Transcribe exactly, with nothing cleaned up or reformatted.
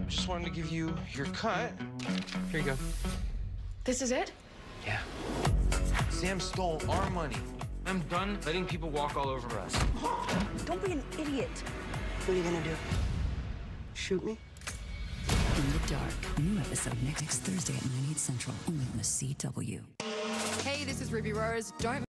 Just wanted to give you your cut. Here you go. This is it? Yeah. Sam stole our money. I'm done letting people walk all over us. Don't be an idiot. What are you gonna do? Shoot me? In the Dark. New episode next, next Thursday at nine, eight central. Only on the C W. Hey, this is Ruby Rose. Don't